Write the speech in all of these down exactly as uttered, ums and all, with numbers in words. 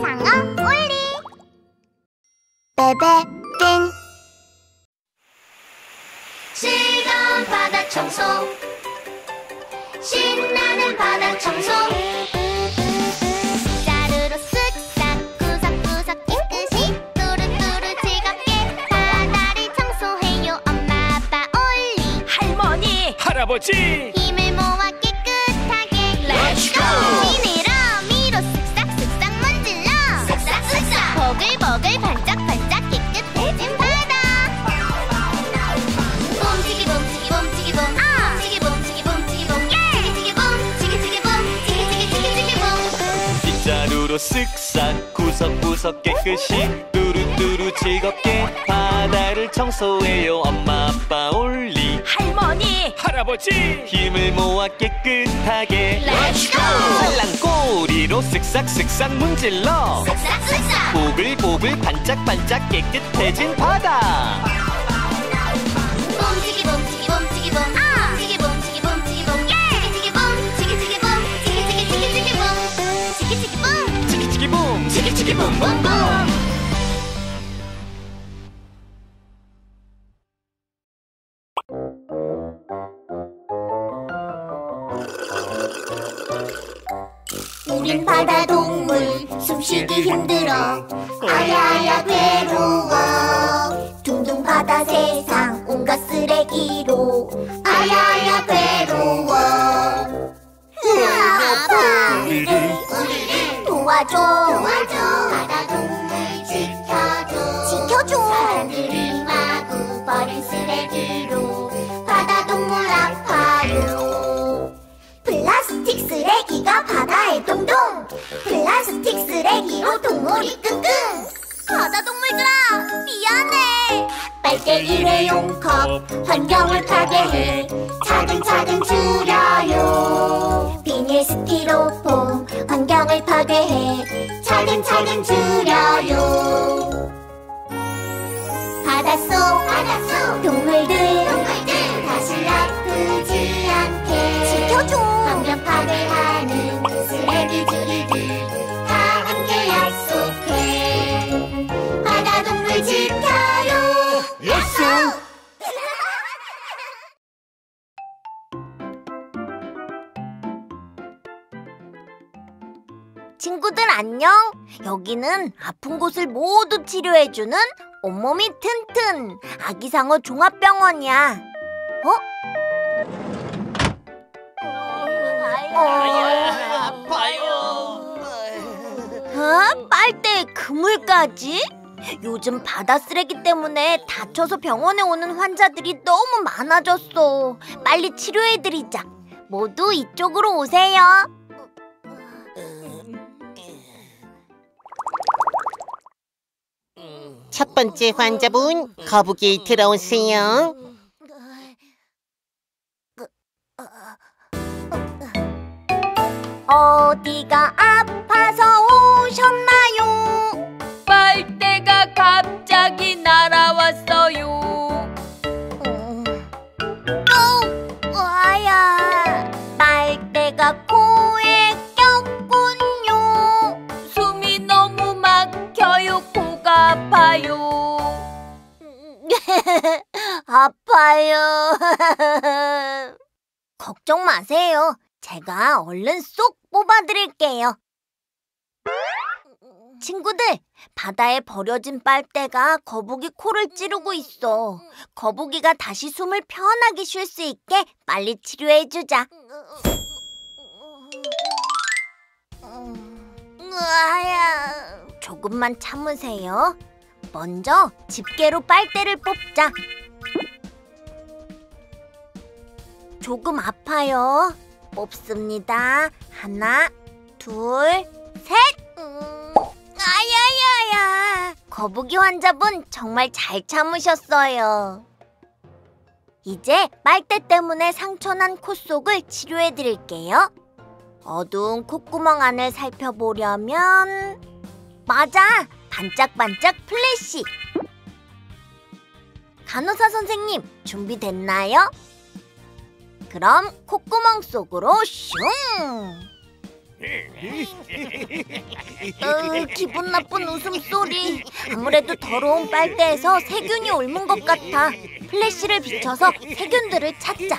아기상어 올리. 베베띵. 즐거운 바다 청소, 신나는 바다 청소. 빗자루로 쓱싹 구석구석 깨끗이 뚜루뚜루 즐겁게 바다를 청소해요. 엄마 아빠 올리, 할머니 할아버지 힘을 모아 깨끗하게 렛츠고. 지느러미로 쓱싹쓱싹 문질러 쓱싹쓱싹 보글보글 반짝반짝 깨끗해진 바다. 봄치기 봄치기 봄치기 봄 치기 봄치기 봄치기 봄 치기치기 봄 치기치기 봄 치기치기 치기치기 봄. 빗자루로 쓱싹 구석구석 깨끗이 뚜루뚜루 즐겁게 바다를 청소해요. 엄마 아빠 올리, 할머니 할아버지 힘을 모아 깨끗하게 렛츠고. 살랑꼬리로 쓱싹쓱싹 문질러 쓱싹쓱싹 보글보글 반짝반짝 깨끗해진 바다. 봄치기 봄치기 봄치기 봄 치기 봄치기 봄치기 봄 치기치기 봄 치기치기 봄 치기치기 치기치기 봄 치기치기 봄 치키치키 붐 치키치키 붐 봄봄. 우린 바다 동물 숨쉬기 힘들어 아야아야 괴로워. 둥둥 바다 세상 온갖 쓰레기로 아야아야 괴로워. 으아, 아파. 우리를 우리를 도와줘 도와줘. 바다 동물 지켜줘 지켜줘. 사람들이 마구 버린 쓰레기로 바다 동물 아파요. 플라스틱 쓰레기가 바다에 동동. 플라스틱 쓰레기로 동물이 끙끙. 바다 동물들아 미안해. 빨대 일회용컵 환경을 파괴해. 차근차근 줄여요. 비닐 스티로폼 환경을 파괴해. 차근차근 줄여요. 바닷속 바닷속 동물들 동물들 다시 아프지 않게 지켜줘. 환경 파괴하는 쓰레기 줄이기 다 함께 약속해. 바다 동물 지켜요. 약속. 친구들 안녕. 여기는 아픈 곳을 모두 치료해주는 온몸이 튼튼 아기상어 종합병원이야. 어? 아파요. 어? 빨대에 그물까지? 요즘 바다 쓰레기 때문에 다쳐서 병원에 오는 환자들이 너무 많아졌어. 빨리 치료해드리자. 모두 이쪽으로 오세요. 첫 번째 환자분, 거북이 들어오세요. 어디가 아파서 오셨나요? 빨대가 갑자기 날아왔어요. 어, 와야. 빨대가 코에 꼈군요. 숨이 너무 막혀요. 코가 아파요. 아파요. 걱정 마세요. 제가 얼른 쏙 뽑아드릴게요. 친구들, 바다에 버려진 빨대가 거북이 코를 찌르고 있어. 거북이가 다시 숨을 편하게 쉴 수 있게 빨리 치료해주자. 으아야. 조금만 참으세요. 먼저 집게로 빨대를 뽑자. 조금 아파요. 뽑습니다. 하나, 둘, 셋. 음, 아야야야. 거북이 환자분 정말 잘 참으셨어요. 이제 빨대 때문에 상처난 코 속을 치료해드릴게요. 어두운 콧구멍 안을 살펴보려면 맞아! 반짝반짝 플래시! 간호사 선생님, 준비됐나요? 그럼 콧구멍 속으로 슝! 으, 기분 나쁜 웃음소리. 아무래도 더러운 빨대에서 세균이 옮은 것 같아. 플래시를 비춰서 세균들을 찾자.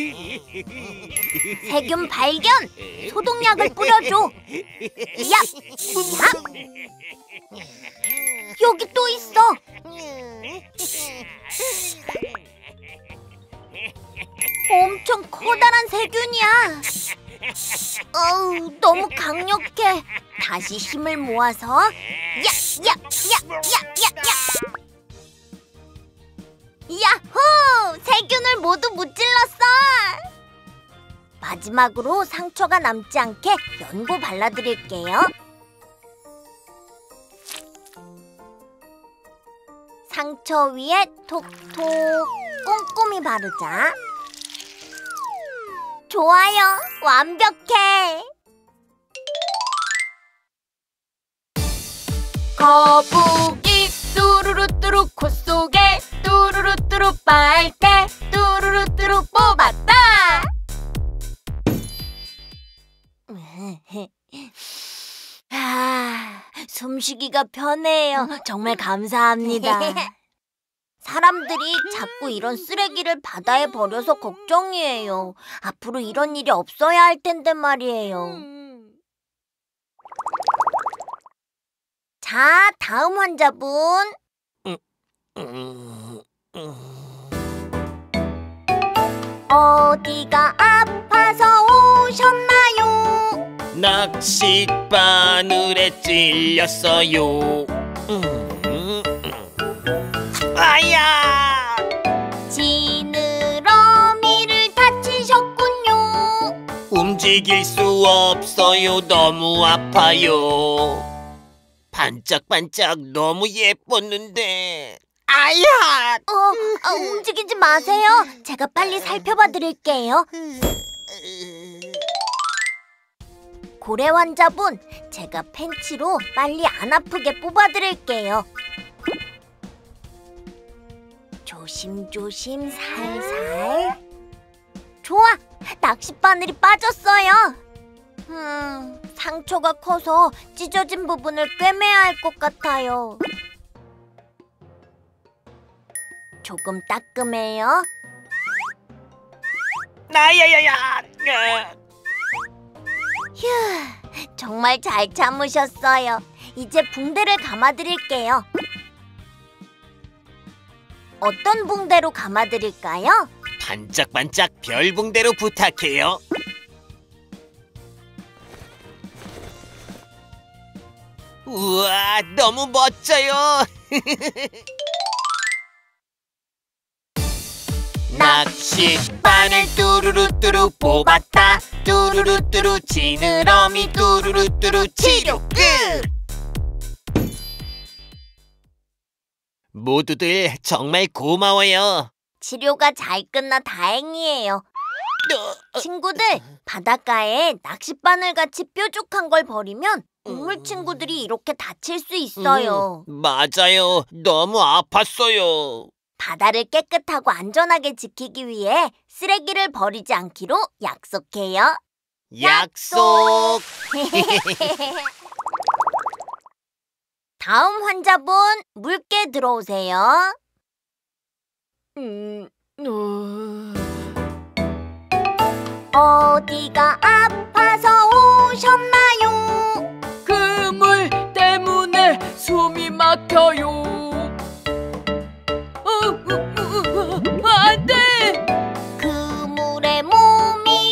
세균 발견! 소독약을 뿌려줘. 얍! 얍! 여기 또 있어. 엄청 커다란 세균이야. 어우, 너무 강력해. 다시 힘을 모아서 야, 야, 야, 야, 야, 야. 야호! 세균을 모두 무찔렀어. 마지막으로 상처가 남지 않게 연고 발라드릴게요. 상처 위에 톡톡 꼼꼼히 바르자. 좋아요, 완벽해. 거북이 뚜루루뚜루 코 속에 뚜루루뚜루 빨대 뚜루루뚜루 뽑았다. 아, 숨쉬기가 편해요. 정말 감사합니다. 사람들이 자꾸 이런 쓰레기를 바다에 버려서 걱정이에요. 앞으로 이런 일이 없어야 할 텐데 말이에요. 자, 다음 환자분. 어디가 아파서 오셨나요? 낚싯바늘에 찔렸어요. 아야! 지느러미를 다치셨군요. 움직일 수 없어요. 너무 아파요. 반짝반짝 너무 예뻤는데. 아야! 어, 어, 움직이지 마세요. 제가 빨리 살펴봐 드릴게요. 고래 환자분, 제가 펜치로 빨리 안 아프게 뽑아 드릴게요. 조심조심 살살. 좋아, 낚싯바늘이 빠졌어요. 음, 상처가 커서 찢어진 부분을 꿰매야 할 것 같아요. 조금 따끔해요. 나야야야! 휴, 정말 잘 참으셨어요. 이제 붕대를 감아드릴게요. 어떤 붕대로 감아드릴까요? 반짝반짝 별붕대로 부탁해요. 우와, 너무 멋져요. 낚싯바늘 뚜루루뚜루 뽑았다. 뚜루루뚜루 지느러미 뚜루루뚜루 치료 끝. 모두들 정말 고마워요. 치료가 잘 끝나 다행이에요. 친구들, 바닷가에 낚싯바늘같이 뾰족한 걸 버리면 동물 친구들이 이렇게 다칠 수 있어요. 음, 맞아요. 너무 아팠어요. 바다를 깨끗하고 안전하게 지키기 위해 쓰레기를 버리지 않기로 약속해요. 약속. 다음 환자분, 물개 들어오세요. 음, 어... 어디가 아파서 오셨나요? 그물 때문에 숨이 막혀요. 어, 어, 어, 안 돼! 그물에 몸이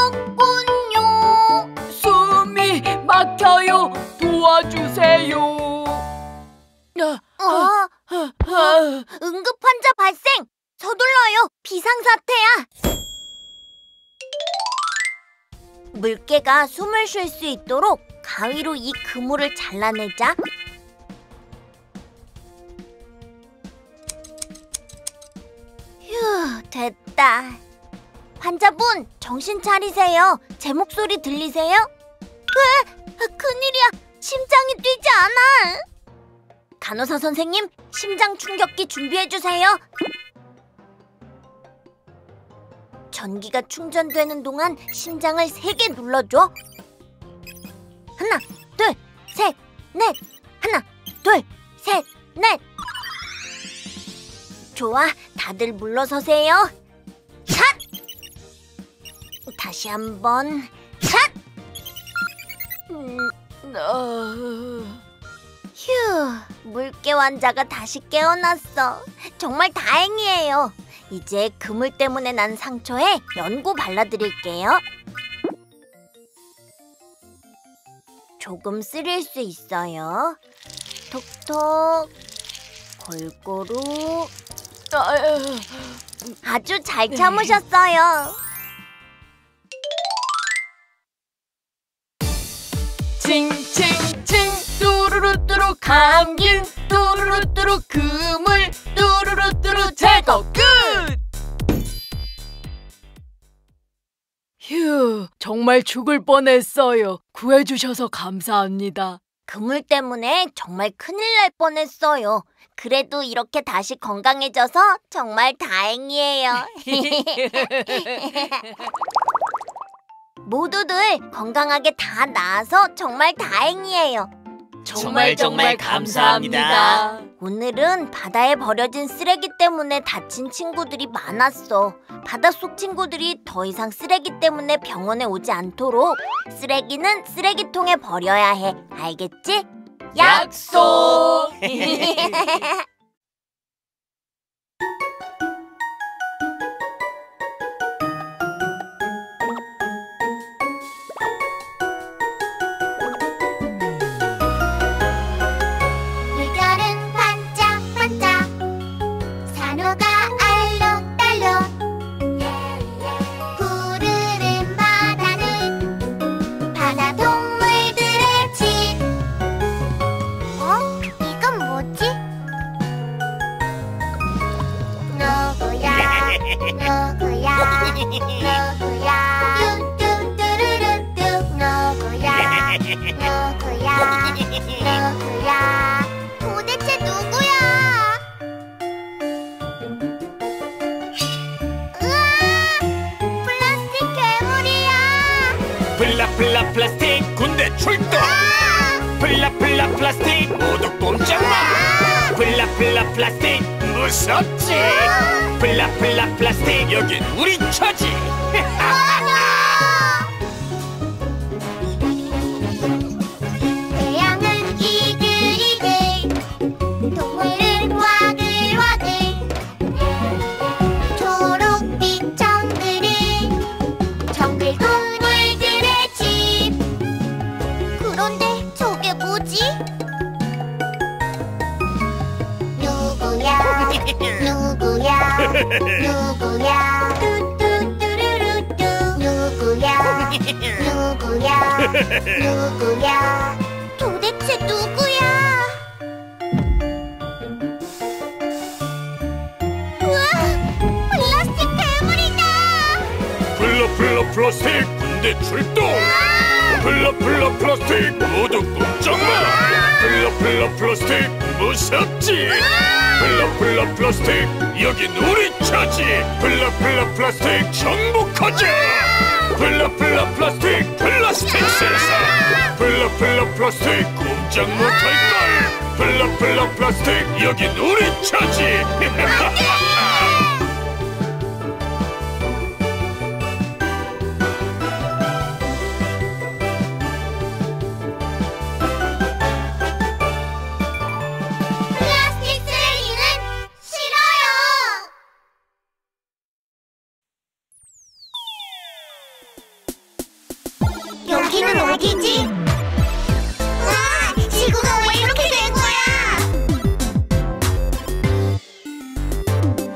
꼈군요. 숨이 막혀요. 도와주세요. 아, 어, 아, 응급 환자 발생! 서둘러요! 비상사태야! 물개가 숨을 쉴 수 있도록 가위로 이 그물을 잘라내자. 휴, 됐다. 환자분, 정신 차리세요. 제 목소리 들리세요? 으, 큰일이야. 심장이 뛰지 않아. 간호사 선생님, 심장 충격기 준비해주세요. 전기가 충전되는 동안 심장을 세게 눌러줘. 하나, 둘, 셋, 넷. 하나, 둘, 셋, 넷. 좋아, 다들 물러서세요. 샷! 다시 한번 샷! 음, 어... 휴, 물개 환자가 다시 깨어났어. 정말 다행이에요. 이제 그물 때문에 난 상처에 연고 발라드릴게요. 조금 쓰릴 수 있어요. 톡톡, 골고루. 아유, 아주 잘 참으셨어요. 칭칭칭 뚜루루뚜루 감긴 뚜루루뚜루 그물 뚜루루뚜루 제거 끝! 휴, 정말 죽을 뻔했어요. 구해주셔서 감사합니다. 그물 때문에 정말 큰일 날 뻔했어요. 그래도 이렇게 다시 건강해져서 정말 다행이에요. 모두들 건강하게 다 나아서 정말 다행이에요. 정말 정말 감사합니다. 오늘은 바다에 버려진 쓰레기 때문에 다친 친구들이 많았어. 바닷속 친구들이 더 이상 쓰레기 때문에 병원에 오지 않도록 쓰레기는 쓰레기통에 버려야 해. 알겠지? 약속! 물결은 반짝반짝 산호가 알록달록 푸르른 바다는 바다 동물들의 집. 어? 이건 뭐지? 누구야 누구야 누구야 뚜뚜뚜루루뚜 누구야 누구야 누구야 도대체 누구야? 으아! 플라스틱 괴물이야! 플라플라 플라스틱 군대 출동. 플라플라 플라스틱 모두 꼼짝마. 플라플라 플라스틱 무섭지. 플라플라 플라스틱 여긴 우리 처지. 태양은 이글이글 동물은 와글와글 초록빛 정글은 정글 동물들의 집. 그런데 저게 뭐지? 누구야 누구야 누구야 뚜뚜뚜루루뚜 누구야 누구야 누구야 도대체 누구야? 우와! 플라스틱 괴물이다! 플라플라 플라스틱 군대 출동. 플라플라 플라스틱 모두 꼼짝마. 플라플라 플라스틱 무섭지. 플라플라 플라스틱 여긴 우리 처지. 플라플라 플라스틱 정복하자. 플라플라 플라스틱 플라스틱 세상. 플라플라 플라스틱 꼼짝 못할걸. 플라플라 플라스틱 여긴 우리 처지. 플라스틱 쓰레기는 싫어요! 여기는 어디지? 우와! 지구가 왜 이렇게 된 거야?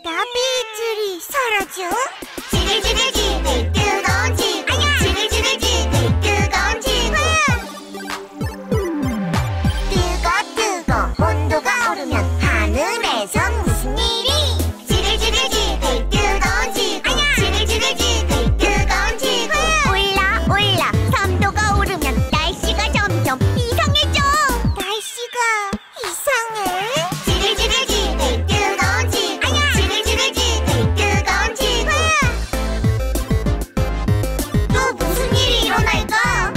나비들이 사라져? 지글지글지글 뜨거운 지구 지글지글지글 뜨거운 지구 뜨거 뜨거 온도가 오르면 하늘에선 무슨 일이? 지글지글지글 뜨거운 지구 지글지글지글 뜨거운 지구 올라 올라 삼도가 오르면 날씨가 점점 이상해져. 날씨가 이상해? 지글지글지글 뜨거운 지구 지글지글지글 뜨거운 지구 또 무슨 일이 일어날까?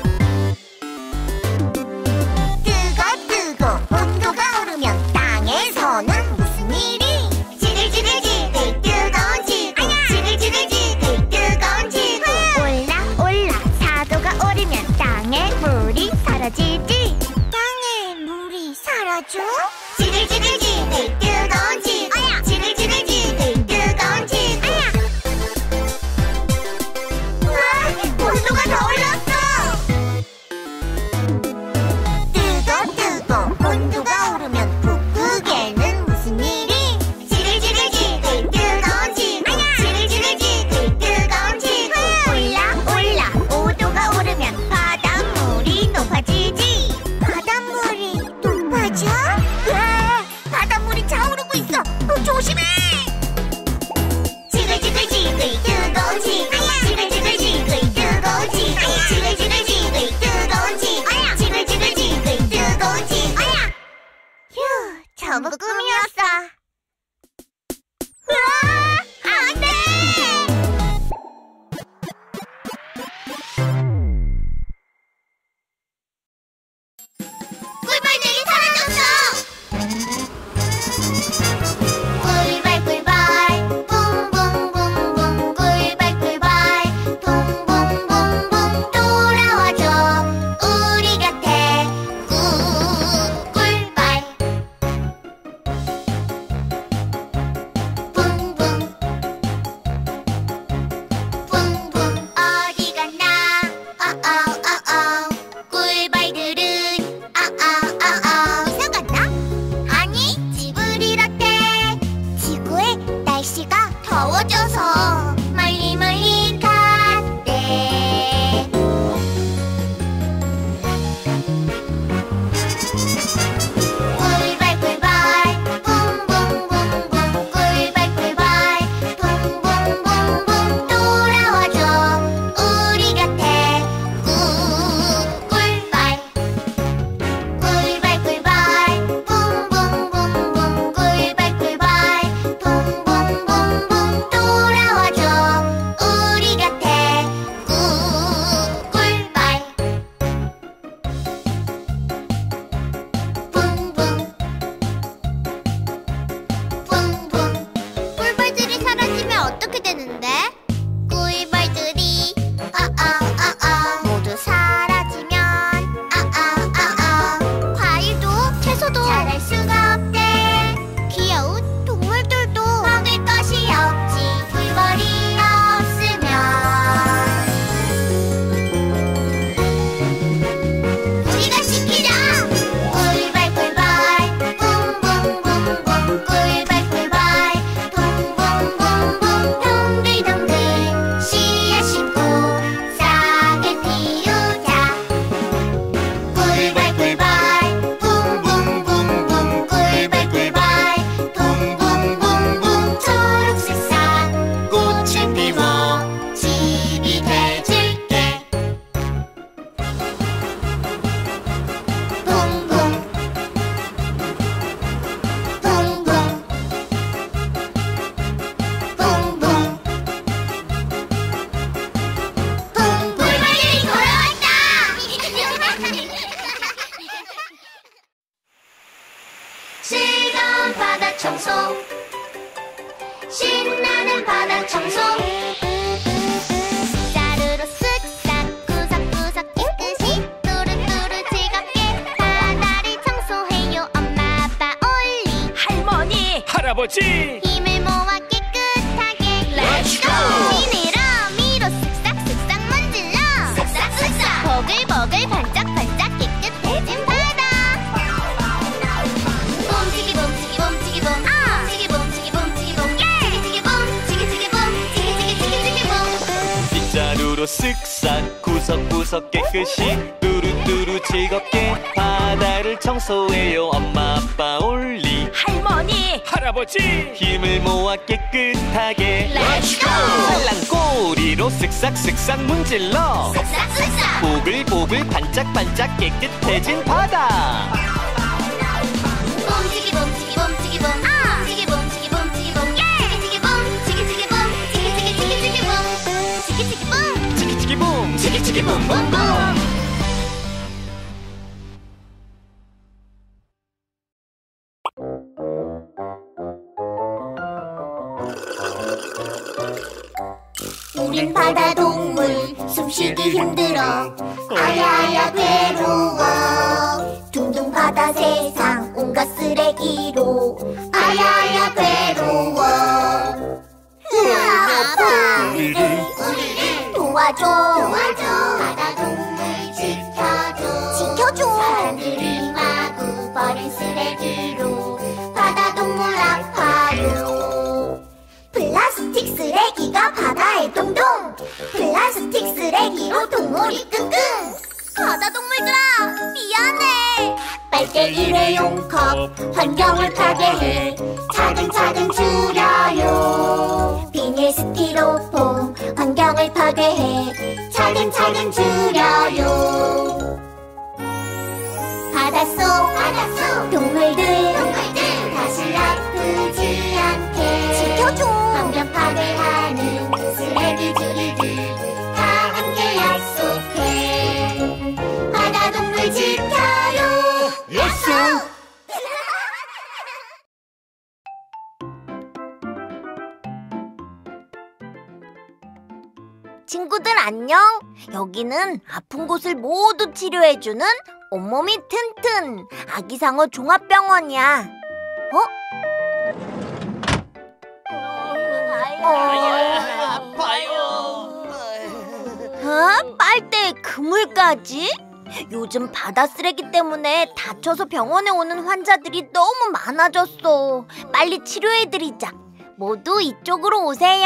뜨거 뜨거 온도가 오르면 땅에서는 무슨 일이? 지글지글지글 뜨거운 지구 지글지글지글 뜨거운 지구 올라 올라 사도가 오르면 땅에 물이 사라지지. 땅에 물이 사라져? 지글지글지글 뜨거운 지구 지글지글지글 뜨거운 지구 우와 온도가 더 올랐어. 뜨거 뜨거 온도가 오르면 북극에는 무슨 일이? 지글지글지글 뜨거운 지구 지글지글지글 뜨거운 지구 올라 올라 오도가 오르면 바닷물이 높아지지. 바닷물이 높아져? 으아, 바닷물이 차오르고 있어. 어, 조심해. 지글지글지글 뜨거운 지구 지글지글지글 뜨거운 지구 지글지글지글 뜨거운 지구 지글지글지글 뜨거운 지구 휴, 전부 꿈이었어. 으아, 안 돼! 꿀벌들이 사라졌어! 꿀벌 꿀벌 붕붕붕붕 꿀벌 꿀벌 붕붕붕붕 돌아와줘 우리 곁에 꿀 꿀벌 붕붕 붕붕 어디 갔나 어어어어 꿀벌들은 어어어어 이사 갔나? 아니 집을 잃었대. 지구의 날씨가 더워져서 멀리 멀리 갔대. 꿀벌 꿀벌 붕붕붕붕 꿀벌 꿀벌 붕붕붕붕 돌아와줘 우리 곁에 꿀 꿀벌 꿀벌 꿀벌 붕붕붕붕 꿀벌 꿀벌 붕붕붕붕 돌아와줘 우리 곁에 꿀 꿀벌 붕붕 붕붕 꿀벌들이 사라지면 어떻게 되는데? 꿀벌들이 어어어어 모두 사라지면 어어어어 과일도 채소도 자랄 수가 없대. 귀여운 동물들도 먹을 것이 없지. 꿀벌이 없으면 우리가 지키자. 꿀벌 꿀벌 붕붕붕붕 꿀벌 꿀벌 붕붕붕붕 동글동글 씨앗 심고 싹을 틔우자. 꿀벌 꿀벌 붕붕붕붕 꿀벌 꿀벌 붕붕붕붕 초록색상 꽃을 피워 집이 돼줄게. 붕붕 붕붕 붕붕 붕 꿀벌들이 돌아왔다. 즐거운 바다 청소 신나는 바다 청소 쌀으로 쓱싹 구석구석 깨끗이 뚜루뚜루 즐겁게 바다를 청소해요. 엄마 아빠 올리 할머니 할아버지 힘을 모아 깨끗하게 Let's go! 지느러미로 쓱싹쓱싹 문질러 쓱싹쓱싹 보글보글 반짝반짝 깨끗해진 바다. 봄치기 봄치기 봄치기 봄 봄치기 봄치기 봄치기 봄 예! 뚜루뚜루 쓱싹 구석구석 깨끗이 뚜루뚜루 즐겁게 바다를 청소해요. 엄마 아빠 올리 할머니 할아버지 힘을 모아 깨끗하게 렛츠고! 살랑꼬리로 쓱싹 쓱싹 문질러 쓱싹쓱싹 보글보글 반짝반짝 깨끗해진 바다. 봄치기 봄치기 봄치기 봄 아! 치기 봄치기 봄치기 봄 예! 치기 치기 봄 치기 치기 봄 치기 치기 치기 치기 봄 치기 치기 봄 치키치키붐 치키치키붐 봄봄 우린 바다 동물 숨쉬기 힘들어 아야아야 괴로워 둥둥 바다 세상 온갖 쓰레기로 아야아야 괴로워 아파 우리를 우리를 도와줘 도와줘 바다 동물 지켜줘 지켜줘 사람들이 마구 버린 쓰레기로 바다 동물 아파요 플라스틱 쓰레기가 바다에 동동 플라스틱 쓰레기로 동물이 끙끙 바다 동물들아 미안해 빨대 일회용 컵 환경을 파괴해 차근차근 줄여요 비닐 스티로폼 환경을 파괴해 차근차근 줄여요 바닷속 바닷속 동물들 동물들 다시 아프지 않게 지켜줘 환경 파괴하는 쓰레기들이들 다 함께 약속해 바다 동물 지켜요 약속 친구들 안녕 여기는 아픈 곳을 모두 치료해주는 온몸이 튼튼 아기상어 종합병원이야. 어? 아파요. 어? 빨대에 그물까지? 요즘 바다 쓰레기 때문에 다쳐서 병원에 오는 환자들이 너무 많아졌어. 빨리 치료해드리자. 모두 이쪽으로 오세요.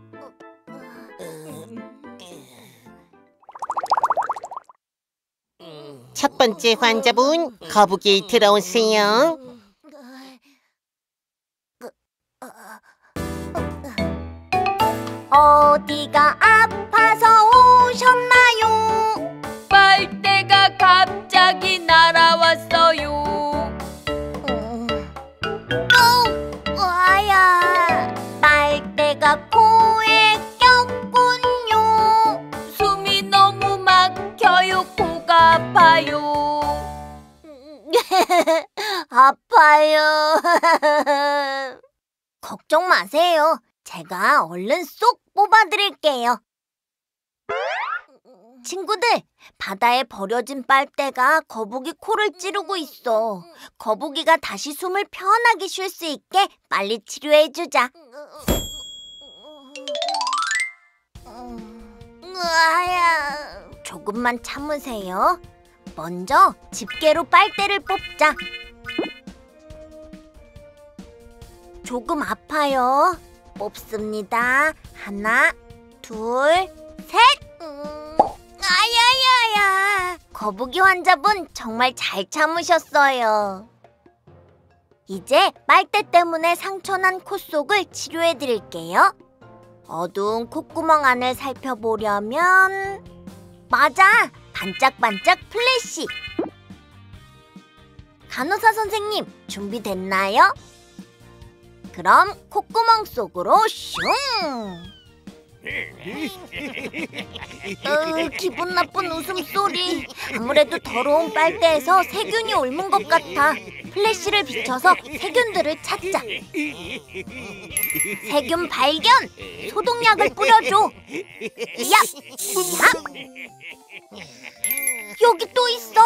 첫 번째 환자분, 거북이 들어오세요. 어디가 아파서 오셨나요? 빨대가 갑자기 날아왔어요. 어, 와야 빨대가 코에 꼈군요. 숨이 너무 막혀요. 코가 아파요. 아파요. 걱정 마세요. 제가 얼른 쏙 뽑아드릴게요. 친구들, 바다에 버려진 빨대가 거북이 코를 찌르고 있어. 거북이가 다시 숨을 편하게 쉴 수 있게 빨리 치료해주자. 으아야, 조금만 참으세요. 먼저 집게로 빨대를 뽑자. 조금 아파요. 뽑습니다. 하나, 둘, 셋. 음, 아야야야. 거북이 환자분 정말 잘 참으셨어요. 이제 빨대 때문에 상처난 코 속을 치료해 드릴게요. 어두운 콧구멍 안을 살펴보려면 맞아! 반짝반짝 플래시! 간호사 선생님, 준비됐나요? 그럼 콧구멍 속으로 슝! 으, 기분 나쁜 웃음소리. 아무래도 더러운 빨대에서 세균이 옮은 것 같아. 플래시를 비춰서 세균들을 찾자. 세균 발견! 소독약을 뿌려줘. 얍! 얍! 여기 또 있어.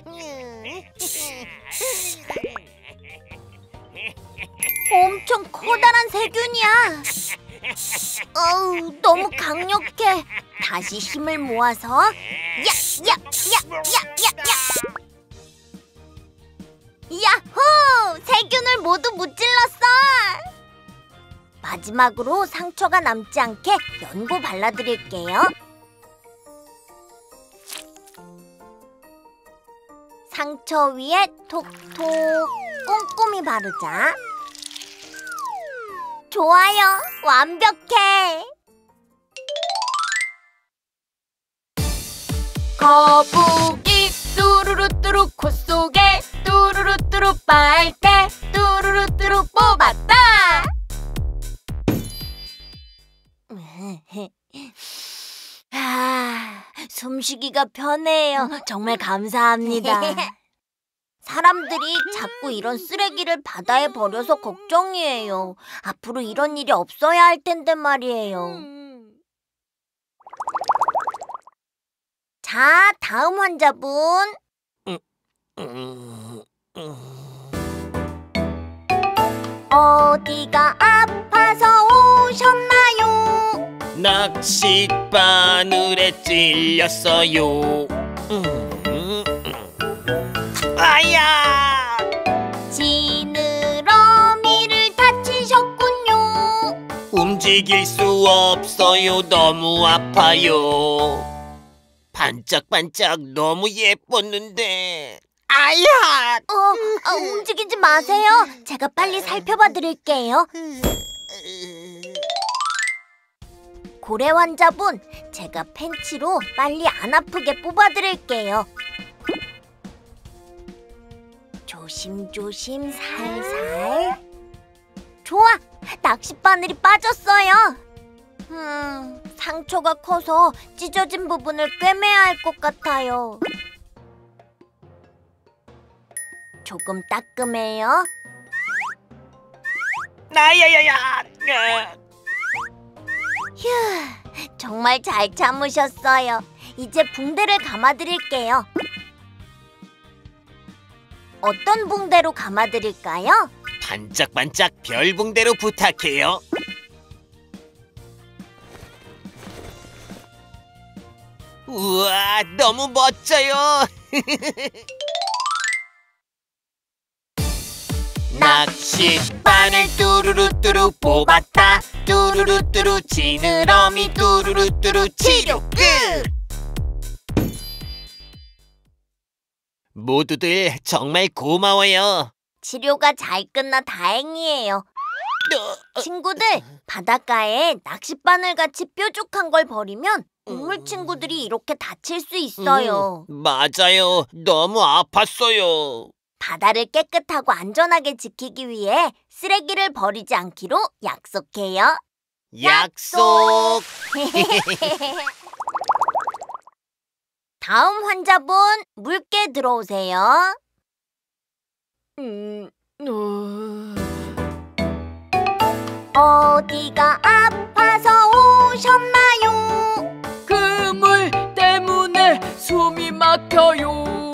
엄청 커다란 세균이야. 어우, 너무 강력해. 다시 힘을 모아서 야, 야, 야, 야, 야, 야. 야호! 세균을 모두 무찔렀어. 마지막으로 상처가 남지 않게 연고 발라드릴게요. 상처 위에 톡톡 꼼꼼히 바르자. 좋아요, 완벽해. 거북이 뚜루루뚜루 코 속에 뚜루루뚜루 빨대 뚜루루뚜루 뽑았다. 아, 숨쉬기가 편해요. 정말 감사합니다. 사람들이 자꾸 이런 쓰레기를 바다에 버려서 걱정이에요. 앞으로 이런 일이 없어야 할 텐데 말이에요. 자, 다음 환자분. 어디가 아파서 오셨나요? 낚싯바늘에 찔렸어요. 아야! 지느러미를 다치셨군요. 움직일 수 없어요. 너무 아파요. 반짝반짝 너무 예뻤는데. 아야! 어, 어, 움직이지 마세요. 제가 빨리 살펴봐 드릴게요. 고래 환자분, 제가 펜치로 빨리 안 아프게 뽑아 드릴게요. 조심조심 살살. 좋아, 낚싯바늘이 빠졌어요. 음, 상처가 커서 찢어진 부분을 꿰매야 할 것 같아요. 조금 따끔해요. 나야야야! 휴, 정말 잘 참으셨어요. 이제 붕대를 감아드릴게요. 어떤 붕대로 감아드릴까요? 반짝반짝 별붕대로 부탁해요. 우와, 너무 멋져요. 낚싯바늘 뚜루루뚜루 뽑았다. 뚜루루뚜루 지느러미 뚜루루뚜루 치료 끝. 모두들 정말 고마워요. 치료가 잘 끝나 다행이에요. 친구들, 바닷가에 낚싯바늘같이 뾰족한 걸 버리면 동물 친구들이 이렇게 다칠 수 있어요. 음, 맞아요. 너무 아팠어요. 바다를 깨끗하고 안전하게 지키기 위해 쓰레기를 버리지 않기로 약속해요. 약속. 다음 환자분, 물개 들어오세요. 음, 어... 어디가 아파서 오셨나요? 그물 때문에 숨이 막혀요.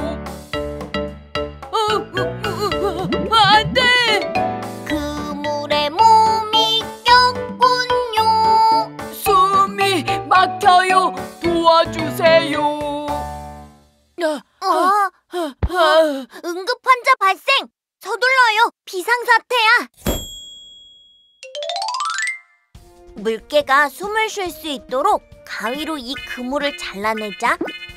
어, 어, 어, 안 돼! 그물에 몸이 꼈군요. 숨이 막혀요. 도와주세요. 아, 어, 아, 응급 환자 발생! 서둘러요! 비상사태야! 물개가 숨을 쉴 수 있도록 가위로 이 그물을 잘라내자.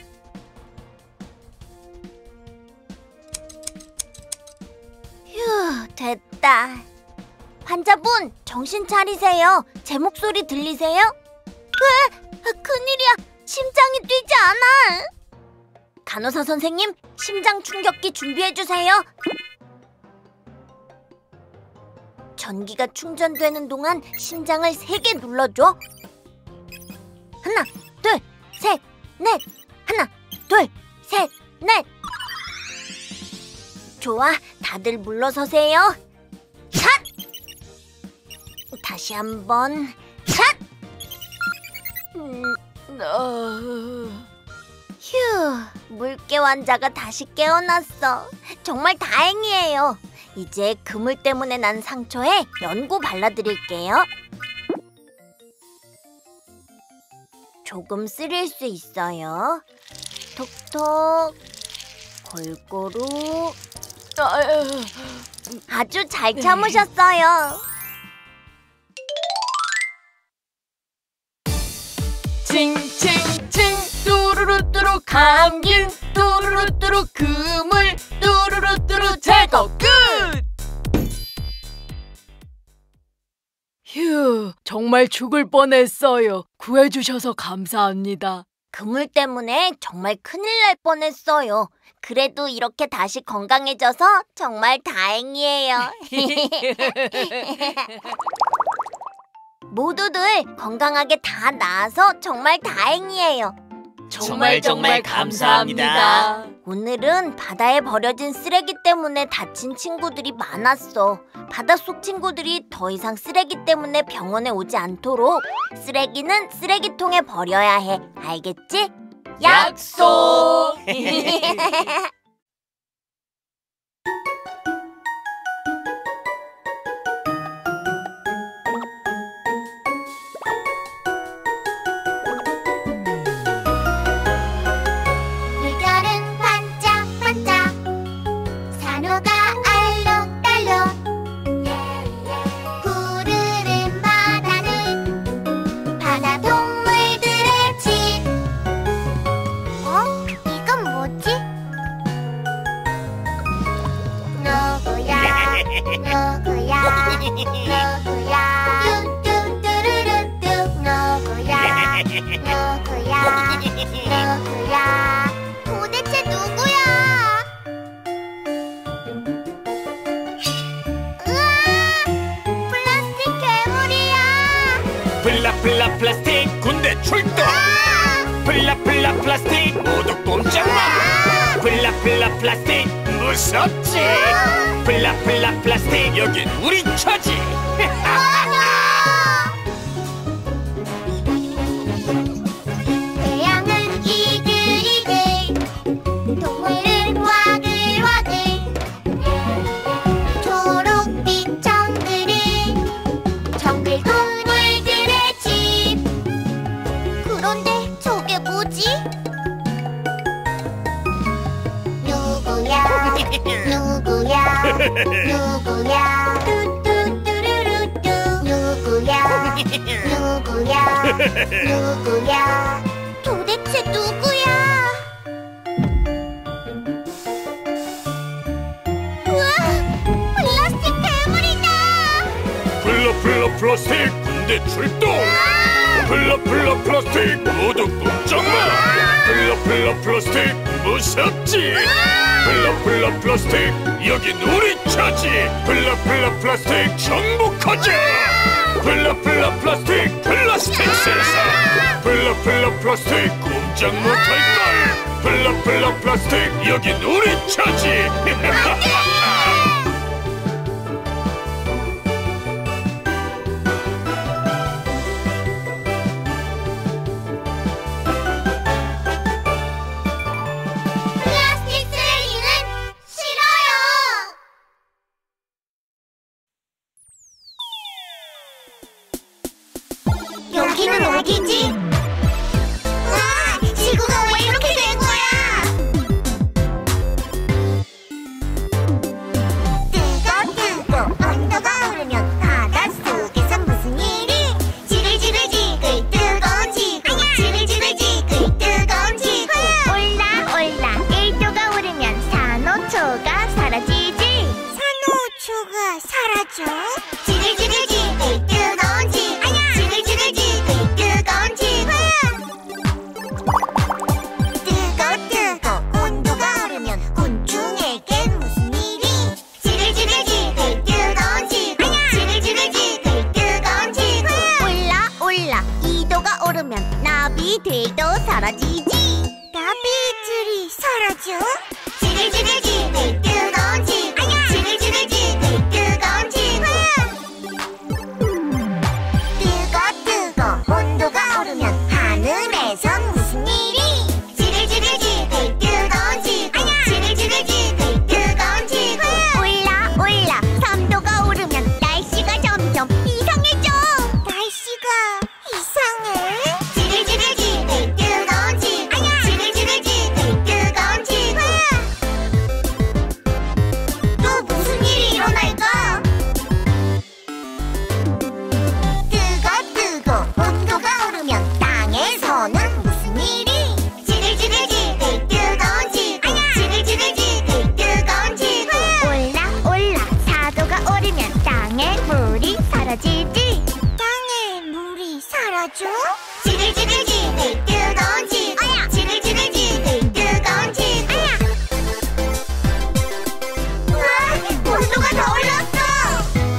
휴, 됐다. 환자분, 정신 차리세요. 제 목소리 들리세요? 으, 큰일이야. 심장이 뛰지 않아. 간호사 선생님, 심장 충격기 준비해주세요. 전기가 충전되는 동안 심장을 세게 눌러줘. 하나, 둘, 셋, 넷. 하나, 둘, 셋, 넷. 좋아, 다들 물러서세요. 샷! 다시 한번 샷! 음, 어... 휴, 물개 환자가 다시 깨어났어. 정말 다행이에요. 이제 그물 때문에 난 상처에 연고 발라드릴게요. 조금 쓰릴 수 있어요. 톡톡, 골고루. 아주 잘 참으셨어요. 칭칭칭 뚜루루뚜루 감긴 뚜루루뚜루 그물 뚜 제거 끝! 휴, 정말 죽을 뻔했어요. 구해주셔서 감사합니다. 그물 때문에 정말 큰일 날 뻔했어요. 그래도 이렇게 다시 건강해져서 정말 다행이에요. 모두들 건강하게 다 나아서 정말 다행이에요. 정말 정말 감사합니다. 오늘은 바다에 버려진 쓰레기 때문에 다친 친구들이 많았어. 바닷속 친구들이 더 이상 쓰레기 때문에 병원에 오지 않도록 쓰레기는 쓰레기통에 버려야 해. 알겠지? 약속! 물결은 반짝반짝 산호가 알록달록 푸르른 바다는 바다 동물들의 집. 어? 이건 뭐지? 누구야 누구야 누구야 뚜뚜뚜루루뚜 누구야 누구야 누구야 도대체 누구야? 으아! 플라스틱 괴물이야! 플라플라 플라스틱 군대 출동. 플라플라 플라스틱 모두 꼼짝마. 플라플라 플라스틱 무섭지. 플라플라 플라스틱 여긴 우리 처지. 태양은 이글이글 동물은 와글와글 초록빛 정글은 정글 동물들의 집. 그런데 저게 뭐지? 누구야 누구야 누구야 뚜뚜뚜루루뚜 누구야 누구야 누구야 도대체 누구야? 우와! 플라스틱 괴물이다! 플라플라 플라스틱 군대 출동. 플라플라 플라스틱 모두 꼼짝마. 플라플라 플라스틱 무섭지. 플라플라 플라스틱 여긴 우리 처지. 플라플라 플라스틱 정복하자. 플라플라 플라스틱 플라스틱 세상. 플라플라 플라스틱 꼼짝 못할걸. 플라플라 플라스틱 여긴 우리 처지. 플라스틱 쓰레기는 싫어요! 여기는 어디지? 우와! 지구가 왜 이렇게 된 거야? 뜨거 뜨거 온도가 오르면 바닷속에서 무슨 일이? 지글지글지글 뜨거운 지구 지글지글지글 뜨거운 지구 올라 올라 일 도가 오르면 산호초가 사라지지. 산호초가 사라져? 지글지글지글 뜨거운 지구 지글지글지글 뜨거운 지구 뜨거 뜨거 온도가 오르면 곤충에겐 무슨 일이? 지글지글지글 뜨거운 지구 지글지글지글 뜨거운 지구 올라 올라 이 도가 오르면 나비들도 사라지지. 나비들이 사라져? 지글지글지글 뜨거운 지구 지글지글지글 뜨거운 지구 뜨거 뜨거 온도가 오르면 하늘에선 무슨 일이? 지글지글지글 뜨거운 지구 지글지글지글 뜨거운 지구 올라 올라 삼 도가 오르면 날씨가 점점 이상해져. 날씨가 이상해? 지글지글지글 뜨거운 지구 지글지글지글 뜨거운 지구 말아줘? 지글지글지글 뜨거운 지구 지글지글지글 뜨거운 지구 우와 온도가 더 올랐어.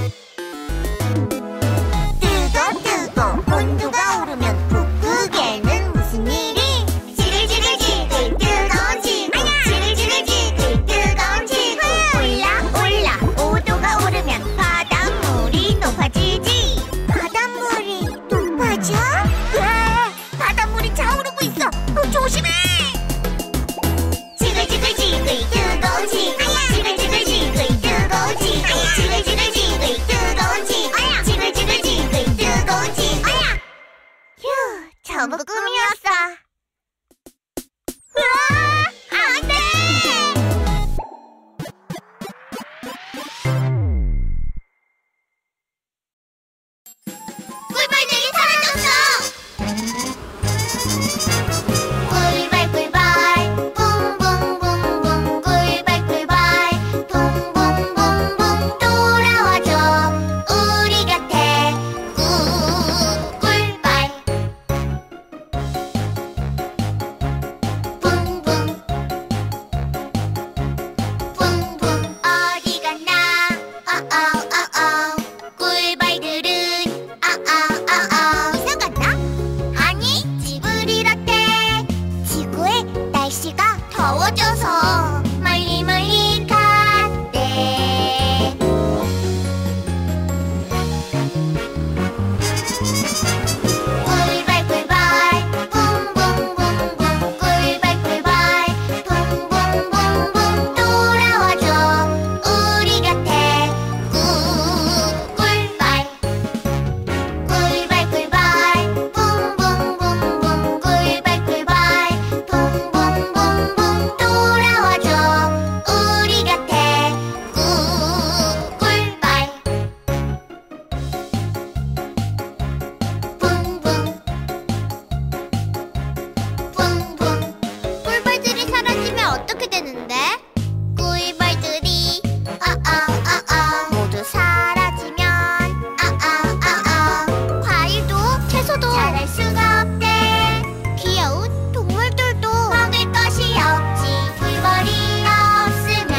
뜨거 뜨거 온도가 오르면 북극에는 무슨 일이? 지글지글지글 뜨거운 지구 지글지글지글 뜨거운 지구 올라 올라 오도가 오르면 바닷물이 높아지지. 바닷물이 높아져? 으아, 바닷물이 차오르고 있어. 어, 조심해. 지글지글지글 뜨거운 지구 지글지글지글 뜨거운 지구 지글지글지글 뜨거운 지구 지글지글지글 뜨거운 지구 휴, 전부 꿈이었어. 으아, 안 돼! 꿀벌들이 사라졌어. 꿀벌 꿀벌 붕붕붕붕 꿀벌 꿀벌 붕붕붕붕 돌아와줘 우리 곁에 꿀 꿀벌 붕붕 붕붕 어디 갔나 어어어어 꿀벌들은 어어어어 이사 갔나? 아니 집을 잃었대. 지구의 날씨가 더워져서 멀리 멀리 갔대. 꿀벌 꿀벌 붕붕붕붕 꿀벌 꿀벌 붕붕붕붕 돌아와줘 우리 곁에 꿀 꿀벌 꿀벌 꿀벌 붕붕붕붕 꿀벌 꿀벌 붕붕붕붕 돌아와줘 우리 곁에 꿀 꿀벌 붕붕 붕붕 꿀벌들이 사라지면 어떻게 되는데? 꿀벌들이 어어어어 모두 사라지면 어어어어 과일도 채소도 자랄 수가 없대. 귀여운 동물들도 먹을 것이 없지. 꿀벌이 없으면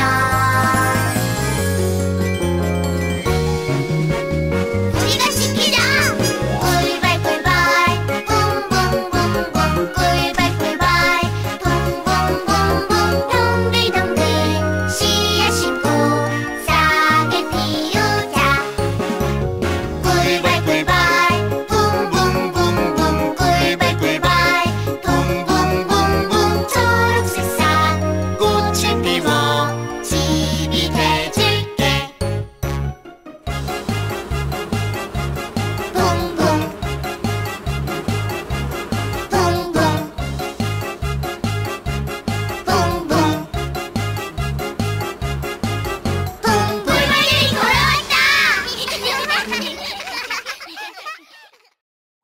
우리가 지키자. 꿀벌 꿀벌 붕붕붕붕 꿀벌 꿀벌 붕붕붕붕 동글동글 씨앗 심고 싹을 피우자. 꿀벌 꿀벌 붕붕붕붕 꿀벌 꿀벌 붕붕붕붕 초록색상 꽃을 피워 집이 돼줄게. 붕붕 붕붕 붕붕 붕 꿀벌들이 돌아왔다.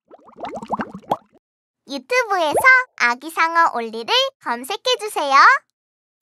유튜브에서 아기상어 올리를 검색해주세요.